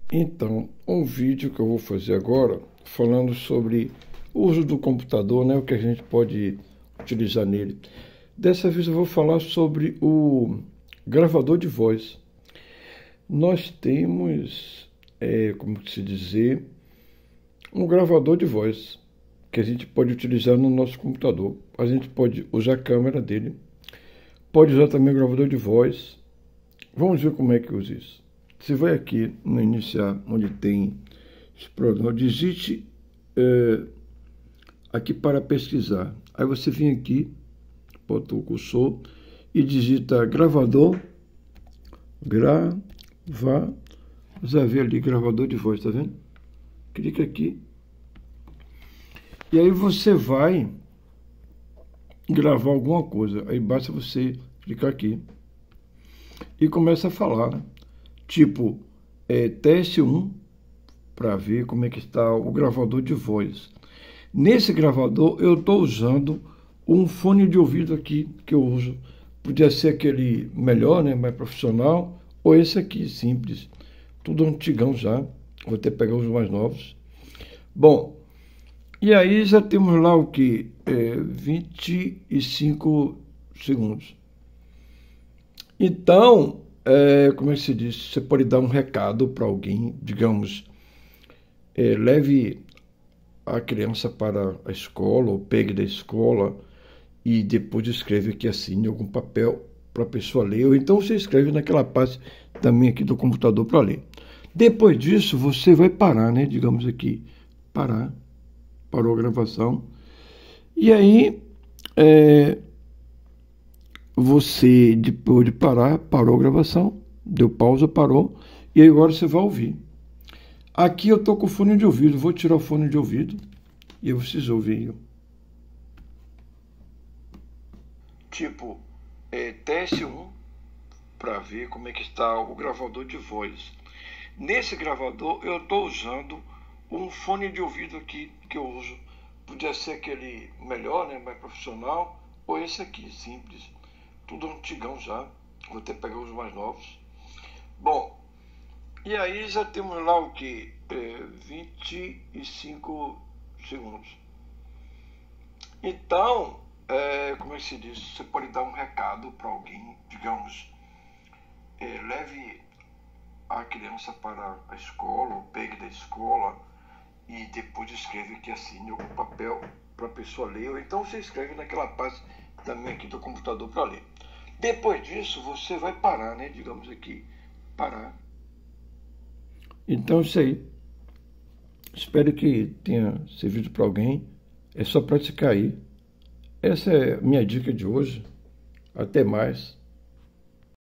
Então, um vídeo que eu vou fazer agora, falando sobre o uso do computador, né, o que a gente pode utilizar nele. Dessa vez eu vou falar sobre o gravador de voz. Nós temos, como se dizer, um gravador de voz que a gente pode utilizar no nosso computador. A gente pode usar a câmera dele, pode usar também o gravador de voz. Vamos ver como é que usa isso. Você vai aqui no iniciar, onde tem esse programa, digite aqui para pesquisar. Aí você vem aqui, bota o cursor e digita gravador, você vai ver ali gravador de voz, tá vendo? Clica aqui. E aí você vai gravar alguma coisa. Aí basta você clicar aqui e começa a falar, né? Tipo, teste 1 para ver como é que está o gravador de voz. Nesse gravador eu estou usando um fone de ouvido aqui que eu uso. Podia ser aquele melhor, né, mais profissional, ou esse aqui, simples. Tudo antigão já. Vou até pegar os mais novos. Bom, e aí já temos lá o que? 25 segundos. Então, como é que se diz? Você pode dar um recado para alguém, digamos, leve a criança para a escola, ou pegue da escola, e depois escreve aqui assim, em algum papel para a pessoa ler, ou então você escreve naquela parte também aqui do computador para ler. Depois disso, você vai parar, né? Digamos aqui, parou a gravação. E aí, você, depois de parou a gravação, deu pausa, parou, e agora você vai ouvir. Aqui eu estou com o fone de ouvido, vou tirar o fone de ouvido, e aí vocês ouvem. Tipo, teste 1 para ver como é que está o gravador de voz. Nesse gravador eu estou usando um fone de ouvido aqui que eu uso. Podia ser aquele melhor, né, mais profissional, ou esse aqui, simples. Tudo antigão já. Vou até pegar os mais novos. Bom, e aí já temos lá o que? 25 segundos. Então, como é que se diz? Você pode dar um recado para alguém, digamos, leve a criança para a escola, ou pegue da escola, e depois escreve aqui assim, em algum papel para a pessoa ler, ou então você escreve naquela parte também aqui do computador para ler. Depois disso, você vai parar, né? Digamos aqui, parar. Então, isso aí. Espero que tenha servido para alguém. É só praticar aí. Essa é a minha dica de hoje. Até mais.